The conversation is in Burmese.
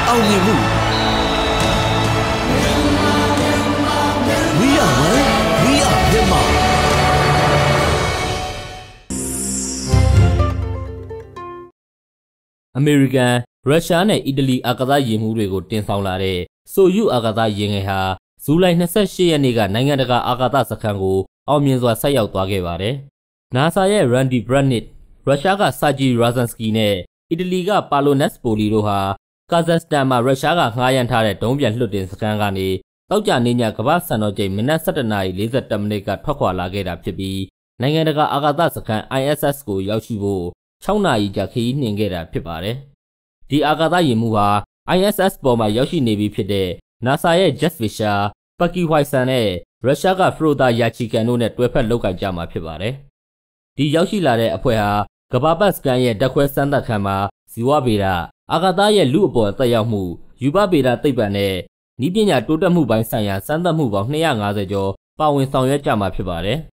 အောင်မြင်မှု We are one we are Myanmar အမေရိကန်ရုရှားနဲ့အီတလီအာကာသယာဉ်မှူးတွေကိုတင်ဆောင်လာတဲ့ဆိုယုအာကာသယာဉ်ငယ်ဟာဇူလိုင်28ရက်နေ့ကနိုင်ငံတကာအာကာသစခန်းကိုအောင်မြင်စွာဆက်ရောက်သွားခဲ့ပါတယ်။ NASA ရဲ့ Randy Bratnik ရုရှားက Sergei Razensky နဲ့အီတလီက Paolo Nespoli တို့ဟာကာဇက်စတန်မှာရုရှားကငှားရမ်းထားတဲ့ဒုံးပျံလွှတ်တင်စခန်းကနေတောက်ကြနေညကမ္ဘာစံတော်ချိန်မနက် 17:41 မိနစ်ကထွက်ခွာလာခဲ့တာဖြစ်ပြီးနိုင်ငံတကာအာကာသစခန်း ISS ကိုရောက်ရှိဖို့6နာရီကြာခရီးနှင်ခဲ့တာဖြစ်ပါတယ်။ဒီအာကာသယာဉ်မှူးဟာ ISS ပေါ်မှာရောက်ရှိနေပြီဖြစ်တဲ့ NASA ရဲ့ Jeff Fisher, Peggy Whitson နဲ့ရုရှားက Fyodor Yachkin တို့နဲ့တွဲဖက်လုပ်ကိုင်ကြမှာဖြစ်ပါတယ်။ဒီရောက်ရှိလာတဲ့အဖွဲ့ဟာကမ္ဘာပတ်စကန်ရဲ့ဓာတ်ခွဲစမ်းသပ်ခန်းမှာဇီဝဗေဒအာကာသရဲ့လူအပေါ်သက်ရောက်မှုယူပဗေဒသိပ္ပံနဲ့နည်းပညာတိုးတက်မှုပိုင်းဆိုင်ရာစမ်းသပ်မှုပေါင်း250ကျော်ပါဝင်ဆောင်ရွက်ကြမှာဖြစ်ပါတယ်